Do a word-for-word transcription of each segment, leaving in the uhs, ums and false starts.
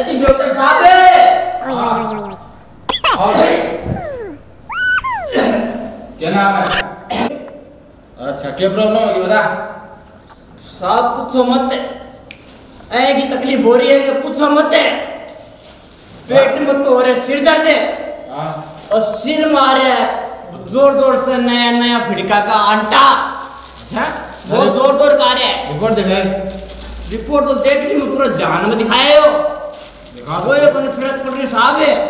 अजी डॉक्टर साहब है। और क्या नाम है? अच्छा क्या प्रॉब्लम होगी बता। साहब पूछो मत, ऐ की तकलीफ हो रही है कि पूछो मत। पेट में तो हो रहे सिर दर्द है और सिर मारे जोर जोर से नया नया फिड़का का आंटा। बहुत जोर जोर का रहा है। रिपोर्ट दिखाए। रिपोर्ट तो देख ली, मैं पूरा जान में दिखाया हो। वो ये कॉन्फ्रेंस पटरी साहब है।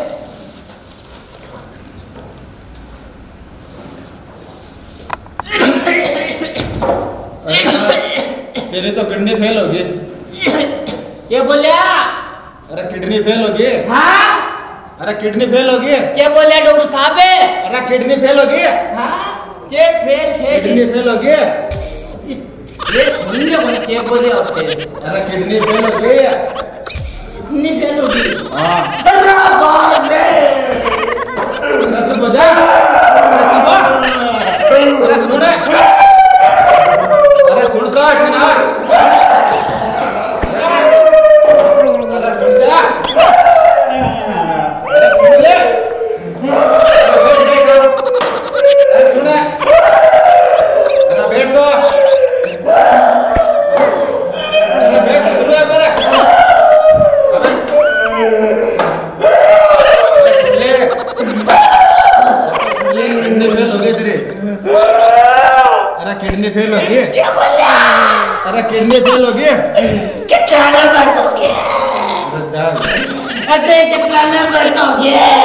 तेरी तो किडनी फेल होगी। क्या बोलिया? अरे किडनी फेल होगी। हाँ? अरे किडनी फेल होगी। क्या बोलिया डॉक्टर साहब है? अरे किडनी फेल होगी। हाँ? क्या फेल है? किडनी फेल होगी। ये सुनने वाले क्या बोल रहे होते? अरे किडनी फेल होगी। किडनी फेल होगी। हाँ। अरे बाप रे! अरे तू बजा। अरे सुन। अरे सुन तो ना। अरे सुन जा। अरे सुन ले। अरे सुन। अरे बैठ तो। अरे बैठ तो सुन पर। अबे सुन ले। सुन ले किडनी फेल हो गई तेरी। अरे किडनी फेल होगी। क्या बोलिया? अरे किडनी फेल होगी। कितना नंबर हो गया? अरे जा। अरे कितना नंबर हो गया?